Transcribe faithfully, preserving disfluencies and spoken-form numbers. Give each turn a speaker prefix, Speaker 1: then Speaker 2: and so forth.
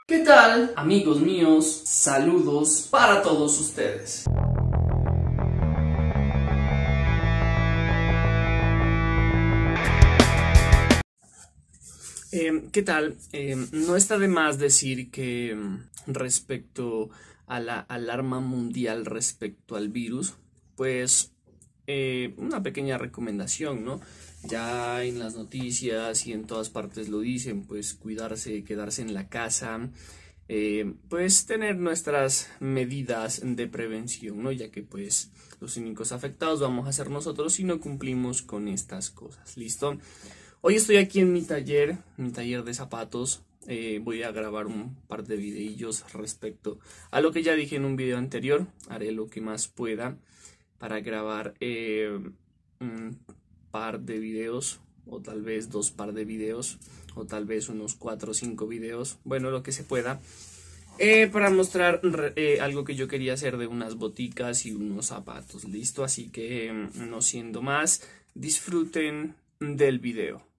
Speaker 1: ¿Qué tal, amigos míos? Saludos para todos ustedes. Eh, ¿qué tal? Eh, no está de más decir que mm, respecto a la alarma mundial respecto al virus, pues eh, una pequeña recomendación, ¿no? Ya en las noticias y en todas partes lo dicen, pues cuidarse, quedarse en la casa, eh, pues tener nuestras medidas de prevención, ¿no? Ya que pues los únicos afectados vamos a ser nosotros si no cumplimos con estas cosas, ¿listo? Hoy estoy aquí en mi taller, mi taller de zapatos. Eh, voy a grabar un par de videillos respecto a lo que ya dije en un video anterior. Haré lo que más pueda para grabar eh, un par de videos, o tal vez dos par de videos, o tal vez unos cuatro o cinco videos, bueno, lo que se pueda, eh, para mostrar eh, algo que yo quería hacer de unas boticas y unos zapatos, listo. Así que no siendo más, disfruten del video.